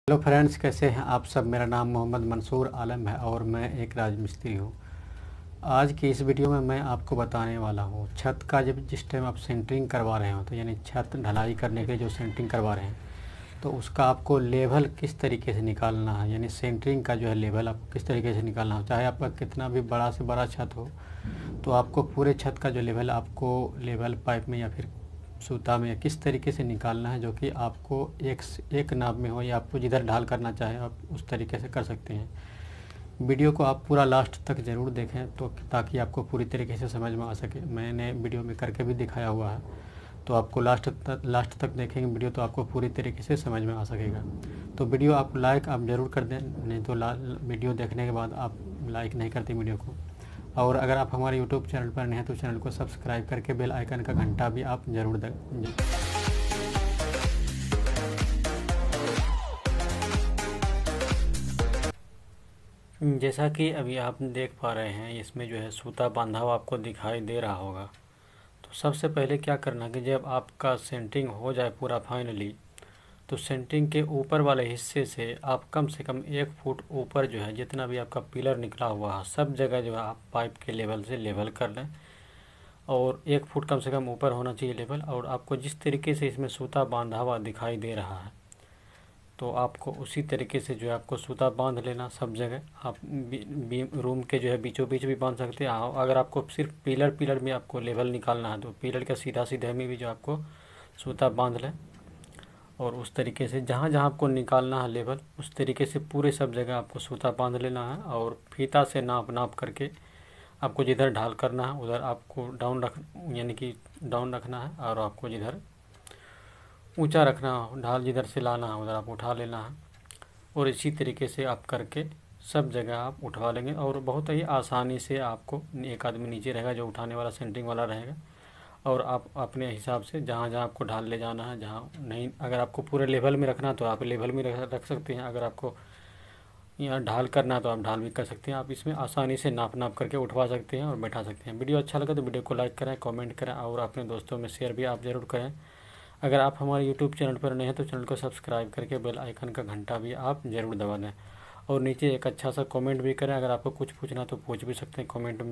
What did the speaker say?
Hello friends, कैसे हैं आप सब। मेरा नाम मोहम्मद मंसूर आलम है और मैं एक राजमिस्त्री हूँ। आज की इस वीडियो में मैं आपको बताने वाला हूँ छत का जब जिस टाइम आप सेंटरिंग करवा रहे हो, तो यानी छत ढलाई करने के लिए जो सेंटरिंग करवा रहे हैं, तो उसका आपको लेवल किस तरीके से निकालना है। यानी सेंटरिंग का जो है लेवल आपको किस तरीके से निकालना हो। चाहे आपका कितना भी बड़ा से बड़ा छत हो, तो आपको पूरे छत का जो लेवल आपको लेवल पाइप में या फिर सूता में किस तरीके से निकालना है, जो कि आपको एक नाप में हो या आपको जिधर ढाल करना चाहे आप उस तरीके से कर सकते हैं। वीडियो को आप पूरा लास्ट तक ज़रूर देखें तो ताकि आपको पूरी तरीके से समझ में आ सके। मैंने वीडियो में करके भी दिखाया हुआ है, तो आपको लास्ट तक देखेंगे वीडियो तो आपको पूरी तरीके से समझ में आ सकेगा। तो वीडियो आप लाइक आप ज़रूर कर दें, नहीं तो वीडियो देखने के बाद आप लाइक नहीं करते वीडियो को। और अगर आप हमारे यूट्यूब चैनल पर नए हैं तो चैनल को सब्सक्राइब करके बेल आइकन का घंटा भी आप ज़रूर दें। जैसा कि अभी आप देख पा रहे हैं, इसमें जो है सूता बांधा हुआ आपको दिखाई दे रहा होगा। तो सबसे पहले क्या करना कि जब आपका सेंटरिंग हो जाए पूरा फाइनली, तो सेंटरिंग के ऊपर वाले हिस्से से आप कम से कम 1 फुट ऊपर जो है जितना भी आपका पिलर निकला हुआ है सब जगह जो है आप पाइप के लेवल से लेवल कर लें। और 1 फुट कम से कम ऊपर होना चाहिए लेवल। और आपको जिस तरीके से इसमें सूता बांधा हुआ दिखाई दे रहा है, तो आपको उसी तरीके से जो है आपको सूता बांध लेना सब जगह। आप रूम के जो है बीचों बीच भी बांध सकते हैं। अगर आपको सिर्फ पिलर में आपको लेवल निकालना है तो पिलर के सीधा सीधे में भी जो आपको सूता बांध लें। और उस तरीके से जहाँ जहाँ आपको निकालना है लेवल, उस तरीके से पूरे सब जगह आपको सूता बांध लेना है। और फीता से नाप करके आपको जिधर ढाल करना है उधर आपको यानी कि डाउन रखना है। और आपको जिधर ऊंचा रखना हो, ढाल जिधर से लाना है उधर आप उठा लेना है। और इसी तरीके से आप करके सब जगह आप उठवा लेंगे। और बहुत ही आसानी से आपको, एक आदमी नीचे रहेगा जो उठाने वाला सेंटरिंग वाला रहेगा, और आप अपने हिसाब से जहाँ जहाँ आपको ढाल ले जाना है, जहाँ नहीं, अगर आपको पूरे लेवल में रखना तो आप लेवल में रख सकते हैं। अगर आपको यहाँ ढाल करना है तो आप ढाल भी कर सकते हैं। आप इसमें आसानी से नाप करके उठवा सकते हैं और बैठा सकते हैं। वीडियो अच्छा लगा तो वीडियो को लाइक करें, कमेंट करें और अपने दोस्तों में शेयर भी आप ज़रूर करें। अगर आप हमारे यूट्यूब चैनल पर नए हैं तो चैनल को सब्सक्राइब करके बेल आइकन का घंटा भी आप ज़रूर दबा दें। और नीचे एक अच्छा सा कमेंट भी करें। अगर आपको कुछ पूछना तो पूछ भी सकते हैं कमेंट में।